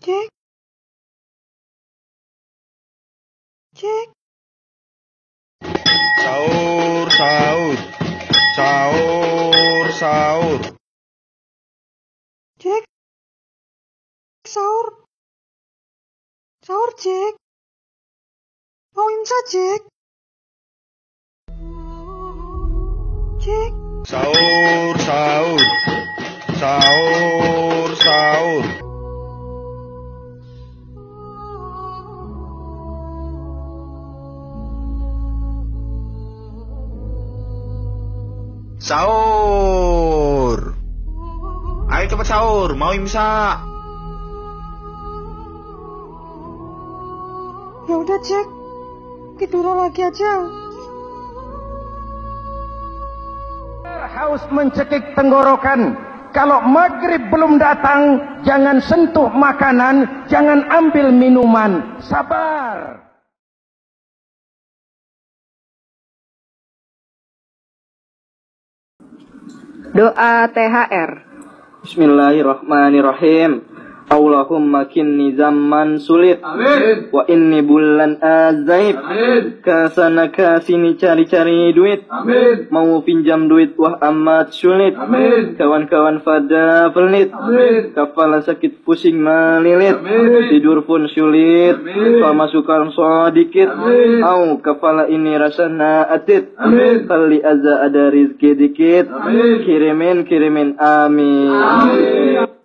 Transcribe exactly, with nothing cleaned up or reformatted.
Cek. Cek. Sahur, sahur. Sahur, sahur. Cek. Sahur. Sahur, cek. Mau imsak, cek. Cek. Sahur, sahur. Sahur, sahur. Sahur. Ayo cepat sahur, mau imsak. Ya udah, cek. Tidur lagi aja. Haus mencekik tenggorokan. Kalau maghrib belum datang, jangan sentuh makanan, jangan ambil minuman. Sabar. Doa T H R. Bismillahirrahmanirrahim. Allahumma kinni zaman sulit. Amin. Wa inni bulan azaib. Amin. Kasana kasini cari-cari duit. Amin. Mau pinjam duit wah amat sulit. Amin. Kawan-kawan pada pelit. Amin. Kepala sakit pusing melilit. Amin. Tidur pun sulit. Amin. Pemasukan sedikit. Amin. Au kepala ini rasanya atit. Amin. Kali aja ada rizki dikit. Amin. Kirimin kirimin amin. Amin.